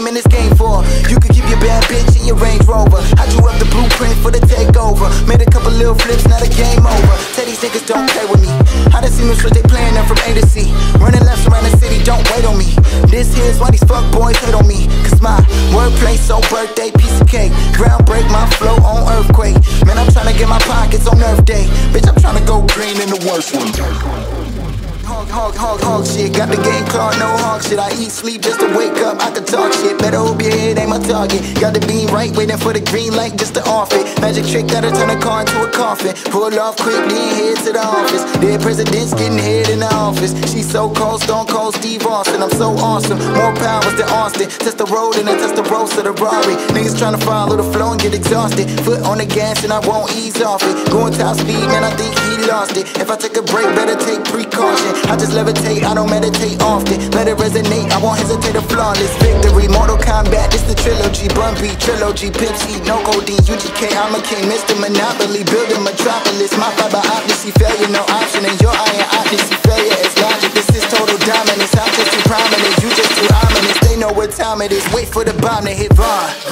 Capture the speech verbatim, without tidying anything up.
I'm in this game for. You could keep your bad bitch in your Range Rover. I drew up the blueprint for the takeover. Made a couple little flips, now the game over. Tell these niggas don't play with me. I done seen them switch, they playing them from A to C. Running laps around the city, don't wait on me. This here's why these fuck boys hate on me. Cause my wordplay so birthday, piece of cake. Ground break, my flow on earthquake. Man, I'm tryna get my pockets on Earth Day. Bitch, I'm tryna go green in the worst one. Hog, hog, hog, hog shit. Got the game clawed, no hog shit. I eat, sleep just to wake up. I can talk shit. Better hope your head ain't my target. Got the beam right, waiting for the green light just to off it. Magic trick that'll turn a car into a coffin. Pull off quick, then head to the office. Dead presidents getting head in the office. She's so cold, stone cold Steve Austin. I'm so awesome, more powers than Austin. Test the road and I test the roast of the Rari. Niggas tryna follow the flow and get exhausted. Foot on the gas and I won't ease off it. Going top speed, man, I think he lost it. If I take a break, better take precaution. I just levitate, I don't meditate often. Let it resonate, I won't hesitate. A flawless victory. Mortal Kombat, this the trilogy. Bun B, trilogy, Pips, heat, no codeine. U G K, I'm a king, Mister Monopoly. Building metropolis, my fiber optic, failure, no option. And your iron optic, failure is logic. This is total dominance. I'm just too prominent, you just too ominous. They know what time it is, wait for the bomb to hit Vaughn.